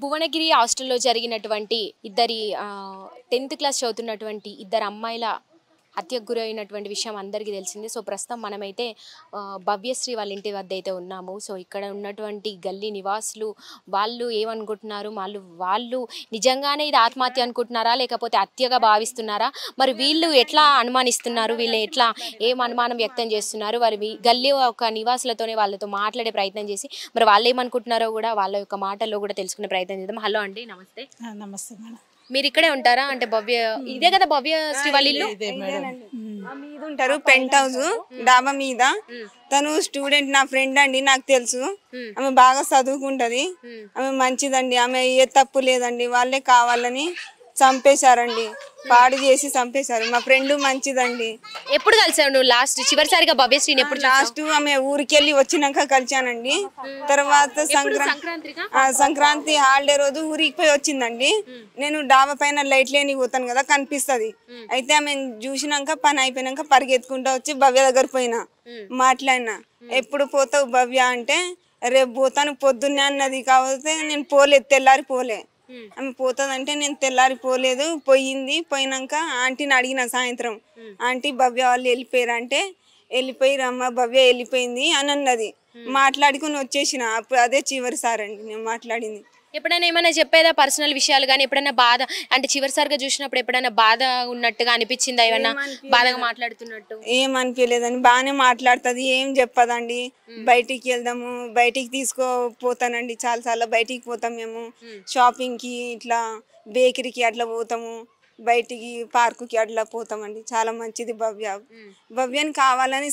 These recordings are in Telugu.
భువనగిరి హాస్టల్లో జరిగినటువంటి ఇద్దరి 10th క్లాస్ చదువుతున్నటువంటి ఇద్దరు అమ్మాయిల హత్యకు గురైనటువంటి విషయం అందరికీ తెలిసిందే. సో ప్రస్తుతం మనమైతే భవ్యశ్రీ వాళ్ళ ఇంటి వద్ద అయితే ఉన్నాము. సో ఇక్కడ ఉన్నటువంటి గల్లీ నివాసులు వాళ్ళు ఏమనుకుంటున్నారు, వాళ్ళు నిజంగానే ఇది ఆత్మహత్య అనుకుంటున్నారా లేకపోతే హత్యగా భావిస్తున్నారా, మరి వీళ్ళు ఎట్లా అనుమానిస్తున్నారు, వీళ్ళు ఎట్లా ఏం అనుమానం వ్యక్తం చేస్తున్నారు, వారి గల్లీ ఒక నివాసులతోనే వాళ్ళతో మాట్లాడే ప్రయత్నం చేసి మరి వాళ్ళు ఏమనుకుంటున్నారో కూడా వాళ్ళ యొక్క మాటల్లో కూడా తెలుసుకునే ప్రయత్నం చేద్దాం. హలో అండి, నమస్తే. నమస్తే మేడం. మీరు ఇక్కడే ఉంటారా? అంటే భవ్య ఇదే కదా భవ్యశ్రీ వాళ్ళ ఇల్లు? మీద ఉంటారు, పెంట్ హౌస్ డాబా మీద. తను స్టూడెంట్, నా ఫ్రెండ్ అండి, నాకు తెలుసు. ఆమె బాగా చదువుకుంటది, ఆమె మంచిదండి, ఆమె ఏ తప్పు లేదండి. వాళ్ళే కావాలని చంపేశారండి, పాడు చేసి చంపేశారు. మా ఫ్రెండ్ మంచిదండి. ఎప్పుడు కలిసావు నువ్వు లాస్ట్ చివరిసారిగా భవ్యశ్రీని? ఎప్పుడు? లాస్ట్ ఆమె ఊరికెళ్ళి వచ్చినాక కలిసానండి. తర్వాత సంక్రాంతి హాలిడే రోజు ఊరికి పోయి వచ్చిందండి. నేను డాబా పైన లైట్ లేని పోతాను కదా, కనిపిస్తుంది. అయితే ఆమె చూసినాక పని అయిపోయినాక పరిగెత్తుకుంటూ వచ్చి భవ్య దగ్గర పోయినా, మాట్లాడినా. ఎప్పుడు పోతావు భవ్య అంటే రేపు పోతాను పొద్దున్నే అన్నది. కాకపోతే నేను పోలేదు, తెల్లారి పోలే. ఆమె పోతుందంటే నేను తెల్లారి పోలేదు. పోయినాక ఆంటీని అడిగిన సాయంత్రం, ఆంటీ భవ్య వాళ్ళు వెళ్ళిపోయారు అంటే, వెళ్ళిపోయిరమ్మ భవ్య వెళ్ళిపోయింది అని అన్నది. మాట్లాడుకుని వచ్చేసిన. అప్పుడు అదే చివరిసారి అండి నేను మాట్లాడింది. ఎప్పుడైనా ఏమైనా చెప్పేదా పర్సనల్ విషయాలు కానీ? ఎప్పుడైనా బాధ అంటే చివరిసారిగా చూసినప్పుడు ఎప్పుడైనా బాధ ఉన్నట్టుగా అనిపించిందా? ఏమన్నా బాధగా మాట్లాడుతున్నట్టు? ఏమనిపించలేదండి, బాగానే మాట్లాడుతుంది, ఏం చెప్పదండి. బయటికి వెళ్దాము, బయటికి తీసుకోపోతానండి, చాలా బయటికి పోతాం మేము. షాపింగ్కి, ఇట్లా బేకరీకి అట్లా పోతాము, బయటికి పార్కుకి అట్లా పోతామండి. చాలా మంచిది భవ్యని కావాలని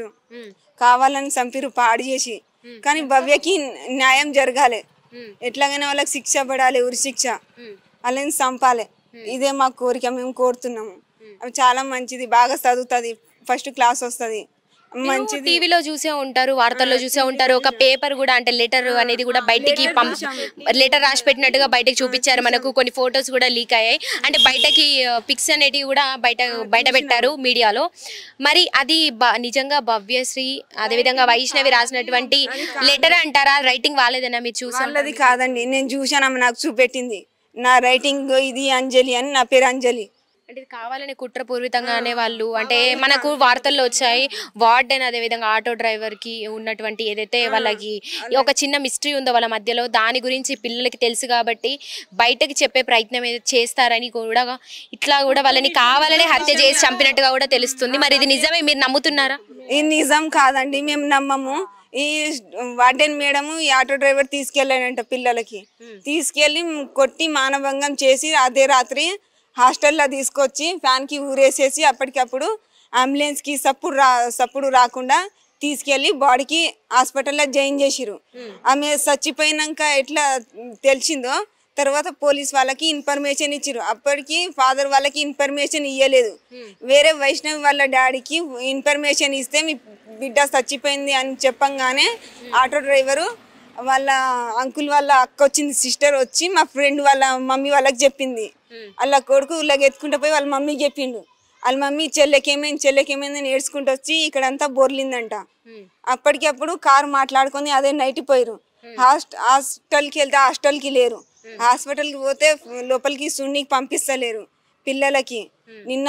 చంపిరు పాడు చేసి. కానీ భవ్యకి న్యాయం జరగాలి, ఎట్లాగైనా వాళ్ళకి శిక్ష పడాలి, ఉరి శిక్ష. వాళ్ళని చంపాలి, ఇదే మా కోరిక. మేము కోరుతున్నాము. అవి చాలా మంచిది, బాగా చదువుతుంది, ఫస్ట్ క్లాస్ వస్తుంది, మంచిది. టీవీలో చూసే ఉంటారు, వార్తల్లో చూసే ఉంటారు. ఒక పేపర్ కూడా అంటే లెటర్ అనేది కూడా బయటికి లెటర్ రాసి పెట్టినట్టుగా బయటకు చూపించారు మనకు. కొన్ని ఫొటోస్ కూడా లీక్ అయ్యాయి, అంటే బయటకి పిక్స్ అనేటివి కూడా బయట పెట్టారు మీడియాలో. మరి అది నిజంగా భవ్యశ్రీ అదేవిధంగా వైష్ణవి రాసినటువంటి లెటర్ అంటారా? రైటింగ్ వాళ్ళేదన్నా మీరు చూసారు? వాళ్ళది కాదండి, నేను చూసాను, ఆమె నాకు చూపెట్టింది. నా రైటింగ్ ఇది అంజలి అని, నా పేరు అంజలి. అంటే కావాలని కుట్రపూరితంగా అనేవాళ్ళు అంటే మనకు వార్తల్లో వచ్చాయి. వార్డెన్ అదేవిధంగా ఆటో డ్రైవర్కి ఉన్నటువంటి ఏదైతే వాళ్ళకి ఒక చిన్న మిస్టరీ ఉందో వాళ్ళ మధ్యలో, దాని గురించి పిల్లలకి తెలుసు కాబట్టి బయటకి చెప్పే ప్రయత్నం చేస్తారని కూడా, ఇట్లా కూడా వాళ్ళని కావాలని హత్య చేసి చంపినట్టుగా కూడా తెలుస్తుంది. మరి ఇది నిజమే, మీరు నమ్ముతున్నారా? ఇది నిజం కాదండి, మేము నమ్మము. ఈ వార్డెన్ మేడం ఈ ఆటో డ్రైవర్ తీసుకెళ్ళాడంట, పిల్లలకి తీసుకెళ్ళి కొట్టి మానభంగం చేసి అదే రాత్రి హాస్టల్లో తీసుకొచ్చి ఫ్యాన్కి ఊరేసేసి అప్పటికప్పుడు అంబులెన్స్కి సప్పుడు రాకుండా తీసుకెళ్ళి బాడీకి హాస్పిటల్లో జాయిన్ చేసిరు. ఆమె చచ్చిపోయినాక ఎట్లా తెలిసిందో తర్వాత పోలీస్ వాళ్ళకి ఇన్ఫర్మేషన్ ఇచ్చిరు. అప్పటికి ఫాదర్ వాళ్ళకి ఇన్ఫర్మేషన్ ఇవ్వలేదు. వేరే వైష్ణవి వాళ్ళ డాడీకి ఇన్ఫర్మేషన్ ఇస్తే మీ బిడ్డ చచ్చిపోయింది అని చెప్పంగానే ఆటో డ్రైవరు వాళ్ళ అంకుల్ వాళ్ళ అక్క వచ్చింది, సిస్టర్ వచ్చి మా ఫ్రెండ్ వాళ్ళ మమ్మీ వాళ్ళకి చెప్పింది. వాళ్ళ కొడుకు ఎత్తుకుంటూ పోయి వాళ్ళ మమ్మీకి చెప్పిండు. వాళ్ళ మమ్మీ చెల్లెకేమైంది అని ఏడ్చుకుంటూ వచ్చి ఇక్కడంతా బోర్లిందంట. అప్పటికప్పుడు కారు మాట్లాడుకొని అదే నైట్ పోయారు. హాస్టల్కి వెళ్తే హాస్టల్కి లేరు, హాస్పిటల్కి పోతే లోపలికి సున్నికి పంపిస్తలేరు పిల్లలకి. నిన్న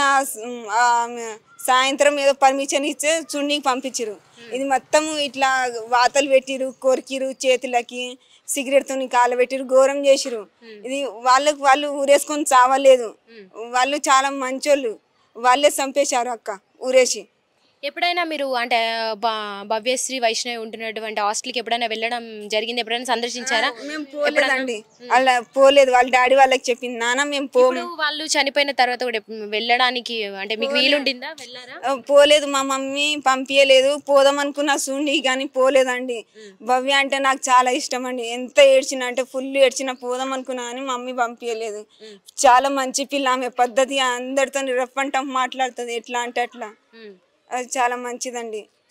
సాయంత్రం ఏదో పర్మిషన్ ఇస్తే చున్నీకి పంపించారు. ఇది మొత్తం ఇట్లా వాతలు పెట్టిరు, కొరికిరు, చేతులకి సిగరెట్తో కాలబెట్టిరు, ఘోరం చేసిరు. ఇది వాళ్ళు ఊరేసుకొని చావలేదు, వాళ్ళు చాలా మంచోళ్ళు, వాళ్ళే చంపేశారు అక్క ఊరేసి. ఎప్పుడైనా మీరు అంటే భవ్యశ్రీ వైష్ణవి ఉంటున్నటువంటి హాస్టల్కి ఎప్పుడైనా వెళ్ళడం జరిగింది? ఎప్పుడైనా సందర్శించారా? మేము పోలేదండి, అలా పోలేదు. వాళ్ళ డాడీ వాళ్ళకి చెప్పింది, నాన్న మేము వాళ్ళు చనిపోయిన తర్వాత కూడా వెళ్ళడానికి అంటే మీకు వీలుండిందా? వెళ్ళారా? పోలేదు, మా మమ్మీ పంపించలేదు. పోదాం అనుకున్నా చూండి కానీ పోలేదండి. భవ్య అంటే నాకు చాలా ఇష్టం అండి, ఎంత ఏడ్చినా అంటే ఫుల్ ఏడ్చినా పోదాం అనుకున్నా కానీ మమ్మీ పంపించలేదు. చాలా మంచి పిల్ల, ఆమె పద్ధతి, అందరితో రఫ్ అండ్ టఫ్ మాట్లాడుతుంది, ఎట్లా అంటే అట్లా. అది చాలా మంచిదండి.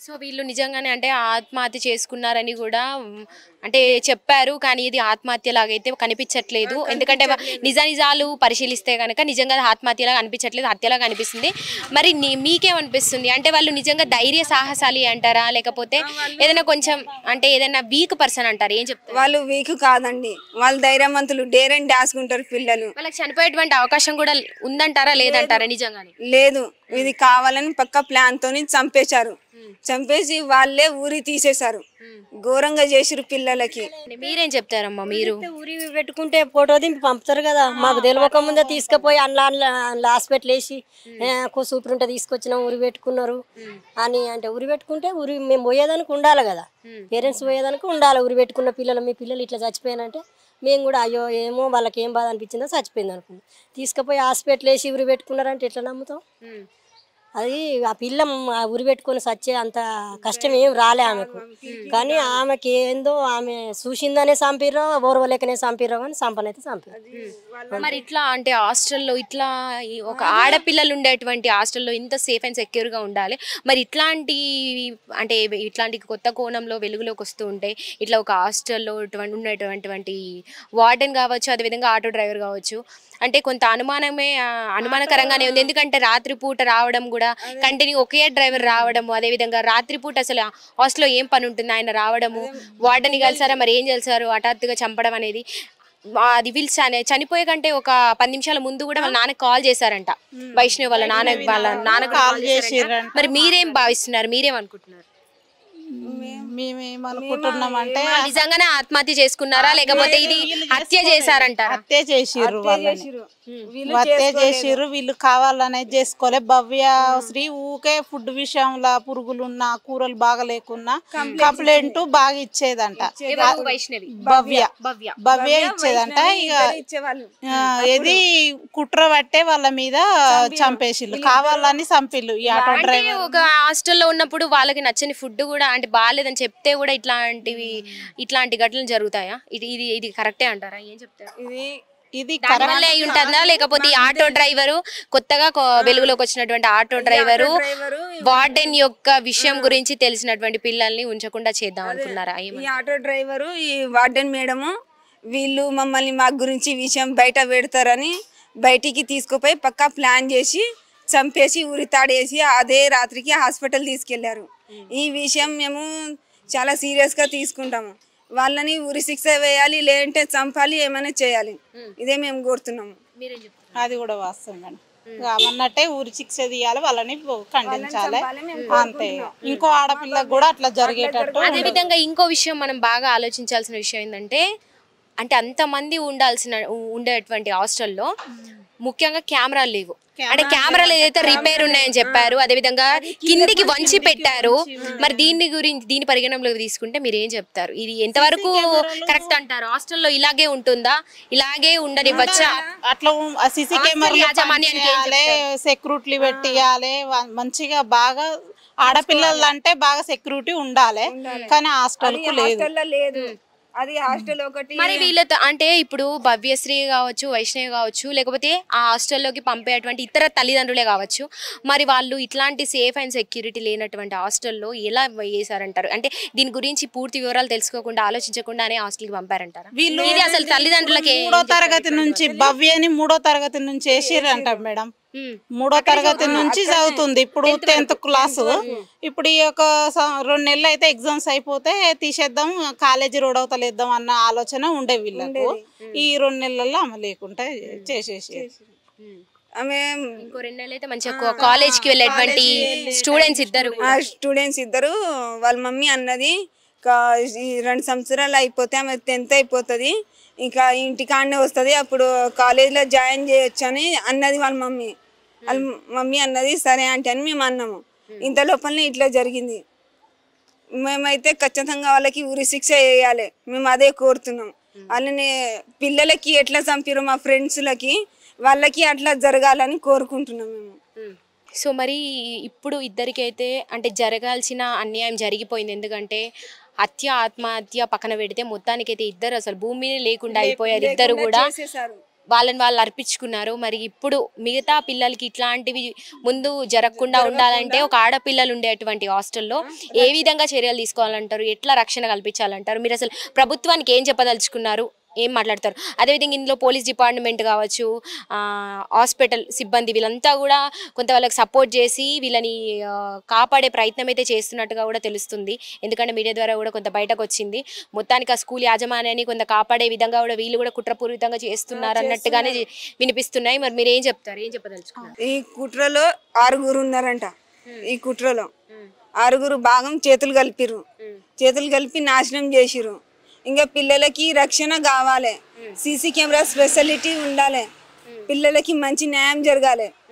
సో వీళ్ళు నిజంగానే అంటే ఆత్మహత్య చేసుకున్నారని కూడా అంటే చెప్పారు, కానీ ఇది ఆత్మహత్య లాగైతే కనిపించట్లేదు. ఎందుకంటే నిజాలు పరిశీలిస్తే కనుక నిజంగా ఆత్మహత్యలాగా అనిపించట్లేదు, హత్యలాగా అనిపిస్తుంది. మరి మీకేమనిపిస్తుంది? అంటే వాళ్ళు నిజంగా ధైర్య సాహసాలి అంటారా, లేకపోతే ఏదైనా కొంచెం అంటే ఏదైనా వీక్ పర్సన్ అంటారు? ఏం చెప్తారు? వాళ్ళు వీక్ కాదండి, వాళ్ళు ధైర్యవంతులు, డేర్ అండ్ డాష్ ఉంటారు పిల్లలు. వాళ్ళకి చనిపోయేటువంటి అవకాశం కూడా ఉందంటారా లేదంటారా? నిజంగానే లేదు, ఇది కావాలని పక్క ప్లాన్ తోని చంపేశారు. చంపేసి వాళ్ళే ఊరి తీసేశారు. ఘోరంగా చేసిరు పిల్లలకి. మీరేం చెప్తారమ్మా? మీరు ఊరి పెట్టుకుంటే ఫోటో దింపి పంపుతారు కదా, మాకు తెలియక ముందే తీసుకుపోయి అందులో హాస్పిటల్ వేసి సూపరింట తీసుకొచ్చినాం, ఉరి పెట్టుకున్నారు అని. అంటే ఉరి పెట్టుకుంటే మేము పోయేదానికి ఉండాలి కదా, పేరెంట్స్ పోయేదానికి ఉండాలి. ఉరి పెట్టుకున్న పిల్లలు, మీ పిల్లలు ఇట్లా చచ్చిపోయానంటే మేము కూడా అయ్యో ఏమో వాళ్ళకి ఏం బాధ అనిపించిందో చచ్చిపోయింది అనుకున్నాం. తీసుకుపోయి హాస్పిటల్ వేసి ఉరి పెట్టుకున్నారంటే ఎట్లా నమ్ముతాం? అది ఆ పిల్ల ఉరి పెట్టుకొని సచ్చే అంత కష్టం ఏం రాలే ఆమెకు, కానీ ఆమెకి ఏందో ఆమె చూసిందనే చంపిర్రో ఓర్వలేకనే చంపిర్రో కానీ చంపనైతే చంపారు. మరి ఇట్లా అంటే హాస్టల్లో ఇట్లా ఒక ఆడపిల్లలు ఉండేటువంటి హాస్టల్లో ఇంత సేఫ్ అండ్ సెక్యూర్గా ఉండాలి. మరి ఇట్లాంటి అంటే ఇట్లాంటి కొత్త కోణంలో వెలుగులోకి వస్తూ ఉంటాయి. ఇట్లా ఒక హాస్టల్లో ఉన్నటువంటి వార్డెన్ కావచ్చు, అదేవిధంగా ఆటో డ్రైవర్ కావచ్చు, అంటే కొంత అనుమానకరంగానే ఉంది. ఎందుకంటే రాత్రిపూట రావడం కూడా కంటిన్యూ ఒకే డ్రైవర్ రావడము, అదేవిధంగా రాత్రిపూట అసలు హాస్టల్లో ఏం పని ఉంటుంది ఆయన రావడము, వార్డెన్ కలిసారా మరి ఏం కలిసారు, హఠాత్తుగా చంపడం అనేది. అది వీళ్ళు చనిపోయే కంటే ఒక 10 నిమిషాల ముందు కూడా వాళ్ళ నాన్నకి కాల్ చేశారంట, వైష్ణవి వాళ్ళ నాన్న కాల్ చేశారు. మరి మీరేం భావిస్తున్నారు, మీరేమనుకుంటున్నారు? మేమేమనుకుంటున్నాం అంటే నిజంగానే ఆత్మహత్య చేసుకున్నారా, లేకపోతే ఇది హత్య చేశారంటారా? హత్య చేసిర్రు, హత్య చేసిర్రు. వీళ్ళు కావాలనేది చేసుకోలే. భవ్య శ్రీ ఊకే ఫుడ్ విషయంలో పురుగులున్నా కూరలు బాగా లేకున్నా కంప్లైంట్ బాగా ఇచ్చేదంట. భవ్య ఇచ్చేదంట. ఇక ఇది కుట్ర పట్టే వాళ్ళ మీద చంపేసిళ్ళు, కావాలని చంపిళ్ళు ఈ ఆటో డ్రైవర్. ఒక హాస్టల్లో ఉన్నప్పుడు వాళ్ళకి నచ్చని ఫుడ్ కూడా అంటే బాగాలేదని చెప్తే కూడా ఇట్లాంటి ఘటనలు జరుగుతాయా? ఇది కరెక్టే అంటారా? ఏం చెప్తారు? ఇది దానివల్ల అయి ఉంటుందా, లేకపోతే ఈ ఆటో డ్రైవరు కొత్తగా వెలుగులోకి వచ్చినటువంటి ఆటో డ్రైవరు వార్డెన్ యొక్క విషయం గురించి తెలిసినటువంటి పిల్లల్ని ఉంచకుండా చేద్దాం అనుకున్నారా? ఈ ఆటో డ్రైవరు, ఈ వార్డెన్ మేడము వీళ్ళు మమ్మల్ని మా గురించి విషయం బయట పెడతారని బయటికి తీసుకుపోయి పక్కా ప్లాన్ చేసి చంపేసి ఉరితాడేసి అదే రాత్రికి హాస్పిటల్ తీసుకెళ్లారు. ఈ విషయం మేము చాలా సీరియస్గా తీసుకుంటాము. వాళ్ళని ఉరి శిక్ష వేయాలి, లేదంటే చంపాలి, ఏమైనా చేయాలి. ఇదే మేము కోరుతున్నాము. అది కూడా వాస్తవం మేడం. అన్నట్టే ఉరి శిక్ష తీయాలి, వాళ్ళని ఖండించాలి అంతే. ఇంకో ఆడపిల్లకు కూడా అట్లా జరిగేటట్టు. అదే విధంగా ఇంకో విషయం మనం బాగా ఆలోచించాల్సిన విషయం ఏంటంటే, అంటే అంతమంది ఉండేటువంటి హాస్టల్లో ముఖ్యంగా కెమెరాలు లేవు. అంటే కెమెరాలు ఏదైతే రిపేర్ ఉన్నాయని చెప్పారు, అదేవిధంగా కిందికి వంచి పెట్టారు. మరి దీని పరిగణనలోకి తీసుకుంటే మీరు ఏం చెప్తారు? ఇది ఎంతవరకు కరెక్ట్ అంటారు? హాస్టల్లో ఇలాగే ఉంటుందా, ఇలాగే ఉండనివ్వచ్చా? అట్లా సీసీ కెమెరా సెక్యూరిటీ పెట్టియాలి మంచిగా. బాగా ఆడపిల్లలు అంటే బాగా సెక్యూరిటీ ఉండాలి, కానీ హాస్టల్ లేదు. అది హాస్టల్ ఒకటి. మరి వీళ్ళతో అంటే ఇప్పుడు భవ్యశ్రీ కావచ్చు, వైష్ణవి కావచ్చు, లేకపోతే ఆ హాస్టల్లోకి పంపేటువంటి ఇతర తల్లిదండ్రులే కావచ్చు, మరి వాళ్ళు ఇట్లాంటి సేఫ్ అండ్ సెక్యూరిటీ లేనటువంటి హాస్టల్లో ఎలా వేసారంటారు? అంటే దీని గురించి పూర్తి వివరాలు తెలుసుకోకుండా, ఆలోచించకుండానే హాస్టల్కి పంపారంటారా? వీళ్ళు ఇది అసలు తల్లిదండ్రులకి 3వ తరగతి నుంచి భవ్యని 3వ తరగతి నుంచి వేసిరంట మేడం. 3వ తరగతి నుంచి చదువుతుంది, ఇప్పుడు 10th క్లాసు. ఇప్పుడు ఈ ఒక 2 నెలలు అయితే ఎగ్జామ్స్ అయిపోతే తీసేద్దాం, కాలేజీ రోడ్ అవతలేద్దాం అన్న ఆలోచన ఉండే వీళ్ళకు. ఈ 2 నెలల్లో ఆమె లేకుండా చేసేసి ఇంకో 2 నెలలు అయితే మంచిగా కాలేజ్కి వెళ్ళేటువంటి స్టూడెంట్స్ ఇద్దరు వాళ్ళ మమ్మీ అన్నది 2 సంవత్సరాలు అయిపోతే ఆమె 10th అయిపోతుంది, ఇంకా ఇంటికాడనే వస్తుంది, అప్పుడు కాలేజ్లో జాయిన్ చేయొచ్చు అని అన్నది వాళ్ళ మమ్మీ అన్నది. సరే అంటే అని మేము అన్నాము. ఇంత లోపలనే ఇట్లా జరిగింది. మేమైతే ఖచ్చితంగా వాళ్ళకి ఉరి శిక్ష వేయాలి, మేము అదే కోరుతున్నాం. వాళ్ళని పిల్లలకి ఎట్లా చంపారో మా ఫ్రెండ్స్లకి, వాళ్ళకి అట్లా జరగాలని కోరుకుంటున్నాం మేము. సో మరి ఇప్పుడు ఇద్దరికైతే అంటే జరగాల్సిన అన్యాయం జరిగిపోయింది. ఎందుకంటే ఆత్మహత్య పక్కన పెడితే మొత్తానికైతే ఇద్దరు అసలు భూమిని లేకుండా అయిపోయారు. ఇద్దరు కూడా వాళ్ళని వాళ్ళు అర్పించుకున్నారు. మరి ఇప్పుడు మిగతా పిల్లలకి ఇట్లాంటివి ముందు జరగకుండా ఉండాలంటే ఒక ఆడపిల్లలు ఉండేటువంటి హాస్టల్లో ఏ విధంగా చర్యలు తీసుకోవాలంటారు, ఎట్లా రక్షణ కల్పించాలంటారు? మీరు అసలు ప్రభుత్వానికి ఏం చెప్పదలుచుకున్నారు, ఏం మాట్లాడతారు? అదేవిధంగా ఇందులో పోలీస్ డిపార్ట్మెంట్ కావచ్చు, హాస్పిటల్ సిబ్బంది వీళ్ళంతా కూడా కొంత వాళ్ళకి సపోర్ట్ చేసి వీళ్ళని కాపాడే ప్రయత్నం అయితే చేస్తున్నట్టుగా కూడా తెలుస్తుంది. ఎందుకంటే మీడియా ద్వారా కూడా కొంత బయటకు వచ్చింది. మొత్తానికి ఆ స్కూల్ యాజమాన్యాన్ని కొంత కాపాడే విధంగా కూడా వీళ్ళు కూడా కుట్రపూరితంగా చేస్తున్నారు అన్నట్టుగానే వినిపిస్తున్నాయి. మరి మీరు ఏం చెప్తారు, ఏం చెప్పదలుచుకున్నారు? ఈ కుట్రలో 6 ఉన్నారంట. ఈ కుట్రలో 6 భాగం చేతులు కలిపి నాశనం చేసిరు. ఇంకా పిల్లలకి రక్షణ కావాలి, సీసీ కెమెరా ఫెసిలిటీ ఉండాలి, పిల్లలకి మంచి న్యాయం జరగాలి.